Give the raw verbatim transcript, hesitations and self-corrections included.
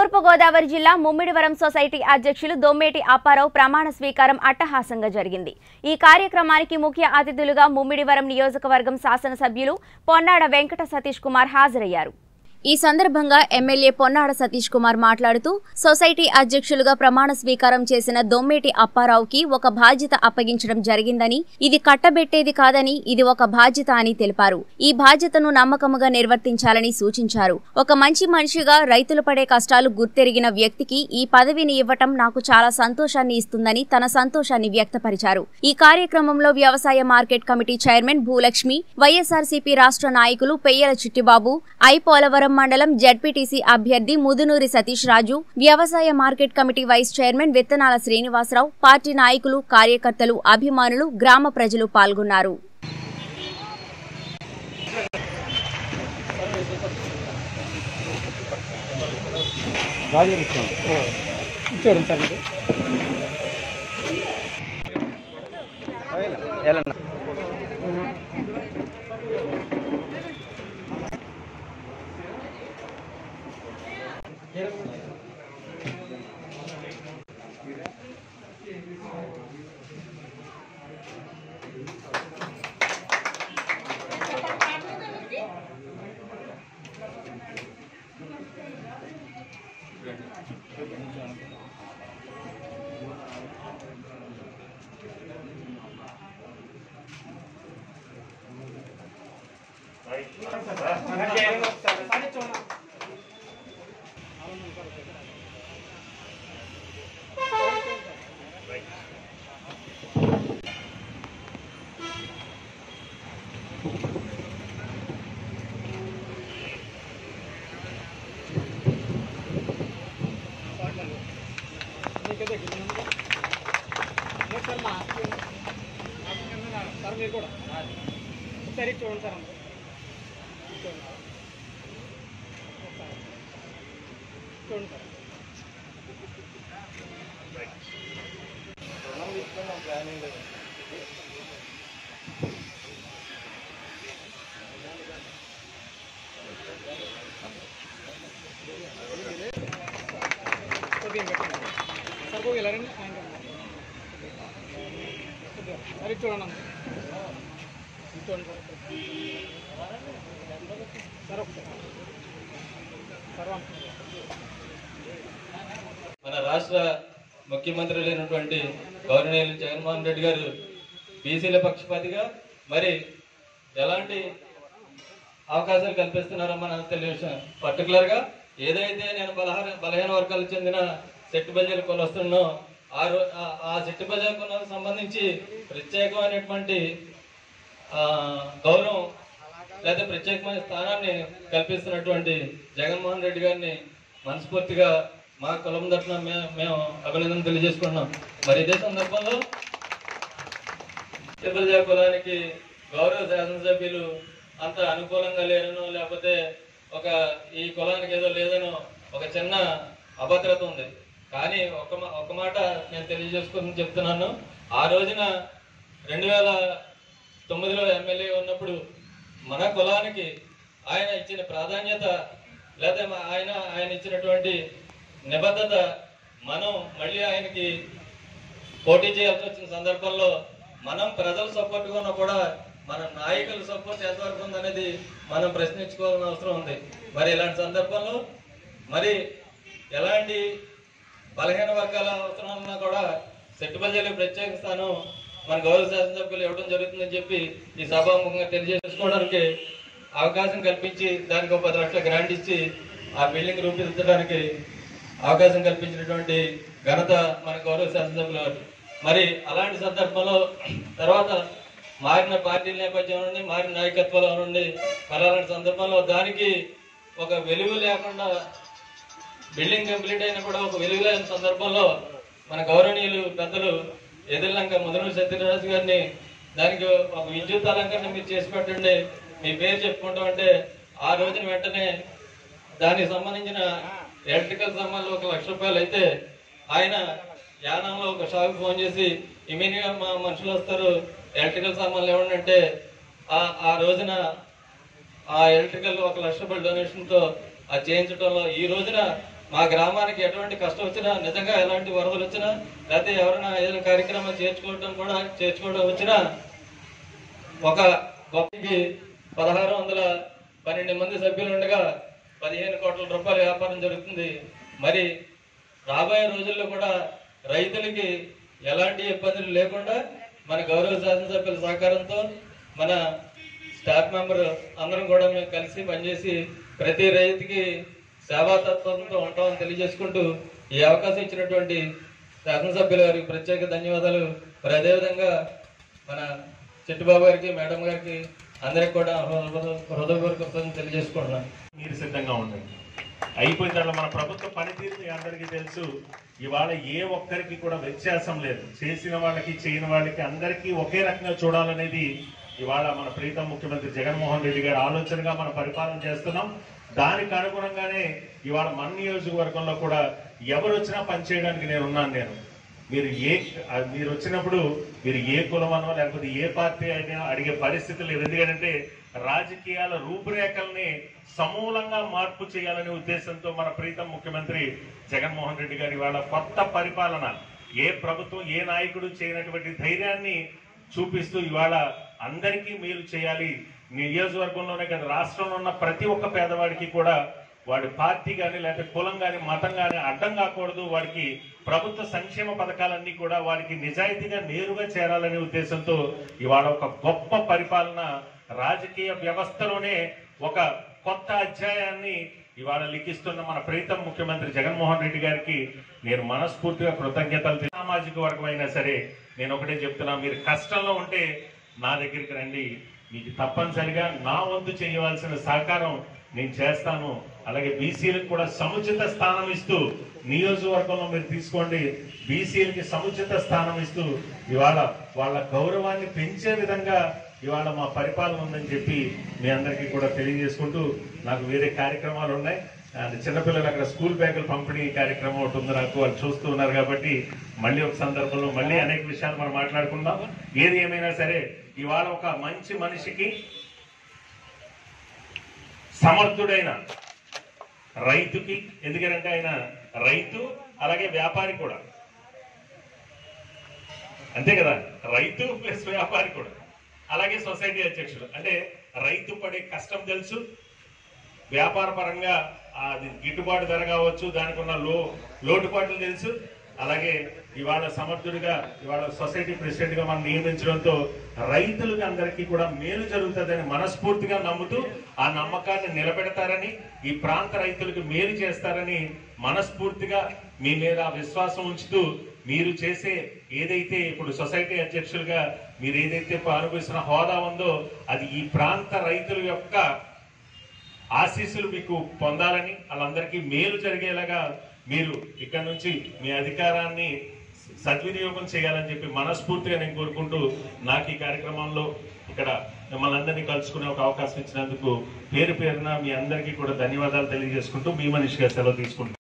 తూర్పు గోదావరి జిల్లా ముమ్మిడివరం సొసైటీ అధ్యక్షులు దొమ్మేటి అప్పారావు ప్రమాణ స్వీకారం అట్టహాసంగా జరిగింది। ఈ కార్యక్రమానికి ముఖ్య అతిథులుగా ముమ్మిడివరం నియోజకవర్గం శాసనసభ్యులు పొన్నాడ వెంకట సతీష్ కుమార్ హాజరయ్యారు। ఈ సందర్భంగా ఎమ్మెల్యే పొన్నాడ సతీష్ కుమార్ మాట్లాడుతూ సొసైటీ అధ్యక్షులుగా ప్రమాణ స్వీకారం చేసిన దొమ్మేటి అప్పారావుకి ఒక బాధ్యత అప్పగించడం జరిగిందని, ఇది కట్టబెట్టేది కాదని ఇది ఒక బాధ్యత అని తెలిపారు। ఈ బాధ్యతను నమ్మకముగా నిర్వర్తించాలని సూచించారు। ఒక మంచి మనిషిగా రైతులు పడే కష్టాలు గుర్తెరిగిన వ్యక్తికి ఈ పదవిని ఇవ్వటం నాకు చాలా సంతోషాన్ని ఇస్తుందని తన సంతోషాన్ని వ్యక్తపరిచారు। ఈ కార్యక్రమంలో వ్యవసాయ market committee chairman Bhulakshmi, YSRCP రాష్ట్ర నాయకులు పెయ్యల చిట్టిబాబు, ఐ పోలవరం మండలం జెడ్పీటీసీ అభ్యర్థి ముదునూరి సతీష్ రాజు, వ్యవసాయ మార్కెట్ కమిటీ వైస్ చైర్మన్ విత్తనాల శ్రీనివాసరావు, పార్టీ నాయకులు, కార్యకర్తలు, అభిమానులు, గ్రామ ప్రజలు పాల్గొన్నారు। మన రాష్ట్ర ముఖ్యమంత్రి అయినటువంటి గవర్నర్ జగన్మోహన్ రెడ్డి గారు బీసీల పక్షపాతిగా మరి ఎలాంటి అవకాశాలు కల్పిస్తున్నారో మనకు తెలియదు। పర్టికులర్ గా ఏదైతే నేను బలహీన బలహీన వర్గాలకు చెందిన సెట్టు బజార్ కొనొస్తున్నో ఆ ఆ సెట్టు బజార్ కొనకు సంబంధించి ప్రత్యేకమైనటువంటి గౌరవం లేదా ప్రత్యేకమైన స్థానాన్ని కల్పిస్తున్నటువంటి జగన్మోహన్ రెడ్డి గారిని మనస్ఫూర్తిగా మా కులం తరఫున మేము అభినందన తెలియజేసుకుంటున్నాం। మరి ఇదే సందర్భంలో సెట్టు కులానికి గౌరవ శాసనసభ్యులు అంత అనుకూలంగా లేరనో లేకపోతే ఒక ఈ కులానికి ఏదో లేదనో ఒక చిన్న అభద్రత ఉంది। కానీ ఒక ఒక మాట నేను తెలియజేసుకుని చెప్తున్నాను, ఆ రోజున రెండు వేల తొమ్మిదిలో ఎమ్మెల్యే ఉన్నప్పుడు మన కులానికి ఆయన ఇచ్చిన ప్రాధాన్యత లేదా ఆయన ఆయన ఇచ్చినటువంటి నిబద్ధత మనం మళ్ళీ ఆయనకి పోటీ చేయాల్సి వచ్చిన సందర్భంలో మనం ప్రజల సపోర్ట్ కన్నా కూడా మన నాయకుల సపోర్ట్ ఎంతవరకు ఉందనేది మనం ప్రశ్నించుకోవాల్సిన అవసరం ఉంది। మరి ఇలాంటి సందర్భంలో మరి ఎలాంటి బలహీన వర్గాల అవసరాలన్నా కూడా సెట్టు బజార్లకు ప్రత్యేక స్థానం మన గౌరవ శాసనసభ్యులు ఇవ్వడం జరుగుతుందని చెప్పి ఈ సభాముఖంగా తెలియజేసుకోవడానికి అవకాశం కల్పించి దానికి ఒక పది లక్షల గ్రాంట్ ఇచ్చి ఆ బిల్డింగ్ రూపొందించడానికి అవకాశం కల్పించినటువంటి ఘనత మన గౌరవ శాసనసభ్యులు। మరి అలాంటి సందర్భంలో తర్వాత మారిన పార్టీల నేపథ్యం నుండి మారిన నాయకత్వంలో నుండి అలాంటి సందర్భంలో దానికి ఒక వెలుగు లేకుండా బిల్డింగ్ కంప్లీట్ అయినా కూడా ఒక వెలుగు లేని సందర్భంలో మన గౌరవనీయులు పెద్దలు ఎదుర్లంక ముదునూరి సత్యరాజు గారిని దానికి ఒక విద్యుత్ అలంకరణ మీరు చేసి పెట్టండి, మీ పేరు చెప్పుకుంటాం అంటే ఆ రోజున వెంటనే దానికి సంబంధించిన ఎలక్ట్రికల్ సామాన్లు ఒక లక్ష రూపాయలు అయితే ఆయన యానంలో ఒక షాప్ ఫోన్ చేసి ఇమీడియట్ గా మా మనుషులు వస్తారు ఎలక్ట్రికల్ సామాన్లు ఇవ్వండి అంటే ఆ రోజున ఆ ఎలక్ట్రికల్ ఒక లక్ష రూపాయల డొనేషన్ తో ఆ చేయించడంలో ఈ రోజున మా గ్రామానికి ఎటువంటి కష్టం వచ్చినా, నిజంగా ఎలాంటి వరదలు వచ్చినా, లేకపోతే ఎవరైనా ఏదైనా కార్యక్రమాలు చేర్చుకోవడం కూడా చేర్చుకోవడం వచ్చినా ఒక గొప్పకి పదహారు వందల పన్నెండు మంది సభ్యులు ఉండగా పదిహేను కోట్ల రూపాయల వ్యాపారం జరుగుతుంది. మరి రాబోయే రోజుల్లో కూడా రైతులకి ఎలాంటి ఇబ్బందులు లేకుండా మన గౌరవ శాసనసభ్యుల సహకారంతో మన స్టాఫ్ మెంబర్ అందరం కూడా మేము కలిసి పనిచేసి ప్రతి రైతుకి సేవా తత్వంతో ఉంటామని తెలియజేసుకుంటూ ఈ అవకాశం ఇచ్చినటువంటి శాసనసభ్యుల గారికి ప్రత్యేక ధన్యవాదాలు. మరి అదేవిధంగా మన చిట్టుబాబు గారికి, మేడం గారికి అందరికి కూడా హృదయపూర్వక తెలియజేసుకుంటున్నాను. మీరు సిద్ధంగా ఉండండి. అయిపోయిన తర్వాత మన ప్రభుత్వ పనితీరు మీ అందరికీ తెలుసు. ఇవాళ ఏ ఒక్కరికి కూడా వ్యత్యాసం లేదు. చేసిన వాళ్ళకి, చేయని వాళ్ళకి అందరికీ ఒకే రకంగా చూడాలనేది ఇవాళ మన ప్రీతం ముఖ్యమంత్రి జగన్మోహన్ రెడ్డి గారి ఆలోచనగా మనం పరిపాలన చేస్తున్నాం. దానికి అనుగుణంగానే ఇవాళ మన నియోజకవర్గంలో కూడా ఎవరు వచ్చినా పనిచేయడానికి నేను ఉన్నాను. నేను మీరు ఏ మీరు వచ్చినప్పుడు మీరు ఏ కులమనో లేకపోతే ఏ పార్టీ అయినా అడిగే పరిస్థితులు లేదు. ఎందుకంటే రాజకీయాల రూపురేఖల్ని సమూలంగా మార్పు చేయాలనే ఉద్దేశంతో మన ప్రీతం ముఖ్యమంత్రి జగన్మోహన్ రెడ్డి గారి వాళ్ళ కొత్త పరిపాలన, ఏ ప్రభుత్వం ఏ నాయకుడు చేయనటువంటి ధైర్యాన్ని చూపిస్తూ ఇవాళ అందరికీ మేలు చేయాలి. నియోజకవర్గంలోనే కదా రాష్ట్రంలో ఉన్న ప్రతి ఒక్క పేదవాడికి కూడా వాడి పార్టీ కానీ లేకపోతే కులం కానీ మతం కానీ అడ్డం కాకూడదు. వాడికి ప్రభుత్వ సంక్షేమ పథకాలన్నీ కూడా వారికి నిజాయితీగా నేరుగా చేరాలనే ఉద్దేశంతో ఇవాళ ఒక గొప్ప పరిపాలన, రాజకీయ వ్యవస్థలోనే ఒక కొత్త అధ్యాయాన్ని ఇవాళ లిఖిస్తున్న మన ప్రీతం ముఖ్యమంత్రి జగన్మోహన్ రెడ్డి గారికి నేను మనస్ఫూర్తిగా కృతజ్ఞతలు. సామాజిక వర్గం అయినా సరే నేను ఒకటే చెప్తున్నా, మీరు కష్టంలో ఉంటే నా దగ్గరికి రండి. మీకు తప్పనిసరిగా నా వంతు చేయవలసిన సహకారం నేను చేస్తాను. అలాగే బీసీలకు కూడా సముచిత స్థానం ఇస్తూ నియోజకవర్గంలో మీరు తీసుకోండి. బీసీలకి సముచిత స్థానం ఇస్తూ ఇవాళ వాళ్ళ గౌరవాన్ని పెంచే విధంగా ఇవాళ మా పరిపాలన ఉందని చెప్పి మీ అందరికీ కూడా తెలియజేసుకుంటూ, నాకు వేరే కార్యక్రమాలు ఉన్నాయి. చిన్నపిల్లలు అక్కడ స్కూల్ బ్యాగులు పంపిణీ కార్యక్రమం ఒకటి ఉంది. నాకు వాళ్ళు చూస్తూ ఉన్నారు కాబట్టి మళ్ళీ ఒక సందర్భంలో మళ్ళీ అనేక విషయాలు మనం మాట్లాడుకుందాం. ఏది ఏమైనా సరే ఇవాళ ఒక మంచి మనిషికి, సమర్థుడైన రైతుకి, ఎందుకంటే ఆయన రైతు అలాగే వ్యాపారి కూడా, అంతే కదా, రైతు ప్లస్ వ్యాపారి కూడా, అలాగే సొసైటీ అధ్యక్షుడు. అంటే రైతు పడే కష్టం తెలుసు, వ్యాపార పరంగా అది గిట్టుబాటు ధర కావచ్చు, దానికి ఉన్న లో లోటుపాట్లు తెలుసు. అలాగే ఇవాళ సమర్థుడిగా ఇవాళ సొసైటీ ప్రెసిడెంట్ గా మనం నియమించడంతో రైతులకు అందరికీ కూడా మేలు జరుగుతుందని మనస్ఫూర్తిగా నమ్ముతూ ఆ నమ్మకాన్ని నిలబెడతారని, ఈ ప్రాంత రైతులకు మేలు చేస్తారని మనస్ఫూర్తిగా మీ మీద విశ్వాసం ఉంచుతూ, మీరు చేసే ఏదైతే ఇప్పుడు సొసైటీ అధ్యక్షులుగా మీరు ఏదైతే అనుభవిస్తున్న హోదా ఉందో అది ఈ ప్రాంత రైతుల యొక్క ఆశీస్సులు మీకు పొందాలని, వాళ్ళందరికీ మేలు జరిగేలాగా మీరు ఇక్కడ నుంచి మీ అధికారాన్ని సద్వినియోగం చేయాలని చెప్పి మనస్ఫూర్తిగా నేను కోరుకుంటూ, నాకు ఈ కార్యక్రమంలో ఇక్కడ మిమ్మల్ని అందరినీ కలుసుకునే ఒక అవకాశం ఇచ్చినందుకు పేరు పేరున మీ అందరికీ కూడా ధన్యవాదాలు తెలియజేసుకుంటూ మీ మనిషిగా సెలవు తీసుకుంటాను.